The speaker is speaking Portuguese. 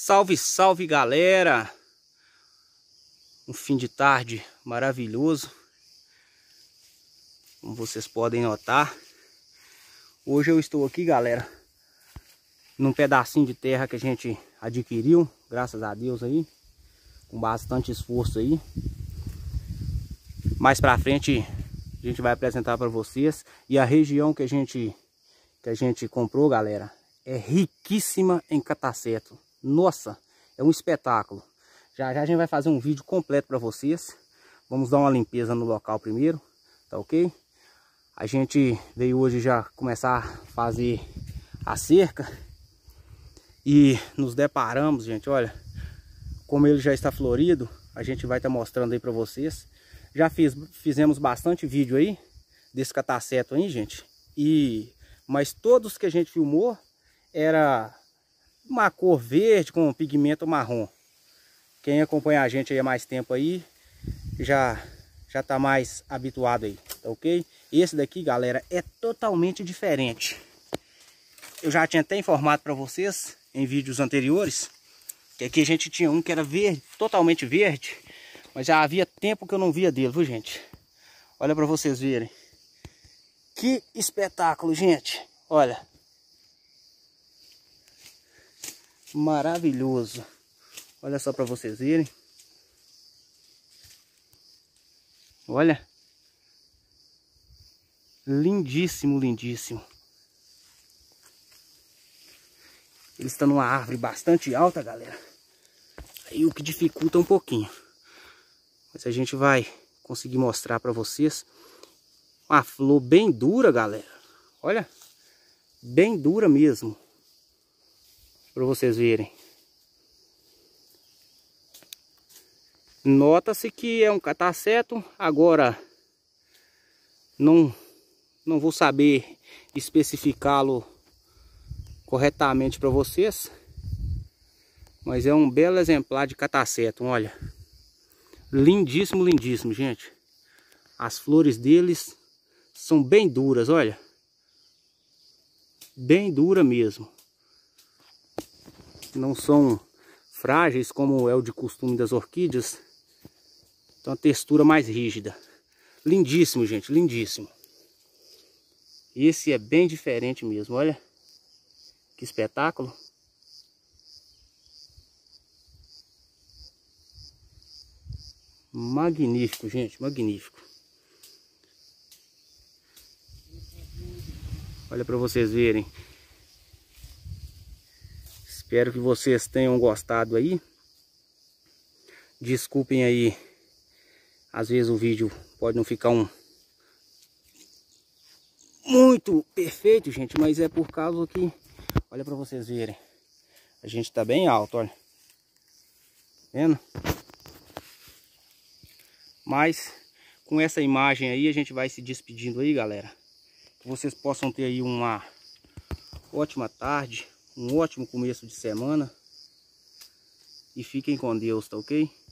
Salve, salve galera! Um fim de tarde maravilhoso, como vocês podem notar. Hoje eu estou aqui, galera, num pedacinho de terra que a gente adquiriu, graças a Deus aí, com bastante esforço aí. Mais pra frente a gente vai apresentar para vocês. E a região que a gente comprou, galera, é riquíssima em cataceto. Nossa, é um espetáculo. Já a gente vai fazer um vídeo completo para vocês. Vamos dar uma limpeza no local primeiro, tá ok? A gente veio hoje já começar a fazer a cerca e nos deparamos, gente, olha, como ele já está florido, a gente vai estar mostrando aí para vocês. Já fizemos bastante vídeo aí desse cataceto aí, gente. Mas todos que a gente filmou era uma cor verde com pigmento marrom. Quem acompanha a gente aí há mais tempo aí já tá mais habituado aí, tá ok? Esse daqui, galera, é totalmente diferente. Eu já tinha até informado para vocês em vídeos anteriores que aqui a gente tinha um que era verde, totalmente verde, mas já havia tempo que eu não via dele, viu, gente? Olha para vocês verem. Que espetáculo, gente. Olha. Maravilhoso. Olha só para vocês verem. Olha. Lindíssimo, lindíssimo. Ele está numa árvore bastante alta, galera. Aí o que dificulta um pouquinho. Mas a gente vai conseguir mostrar para vocês. Uma flor bem dura, galera. Olha. Bem dura mesmo. Para vocês verem. Nota-se que é um cataceto. Agora não vou saber especificá-lo corretamente para vocês, mas é um belo exemplar de cataceto, olha. Lindíssimo, lindíssimo, gente. As flores deles são bem duras, olha. Bem dura mesmo. Não são frágeis como é o de costume das orquídeas. Então a textura mais rígida. Lindíssimo, gente, lindíssimo. Esse é bem diferente mesmo, olha. Que espetáculo. Magnífico, gente, magnífico. Olha para vocês verem. Espero que vocês tenham gostado aí. Desculpem aí, às vezes o vídeo pode não ficar muito perfeito, gente, mas é por causa que, olha para vocês verem, a gente tá bem alto, olha. Tá vendo? Mas com essa imagem aí a gente vai se despedindo aí, galera. Que vocês possam ter aí uma ótima tarde, um ótimo começo de semana. E fiquem com Deus, tá ok?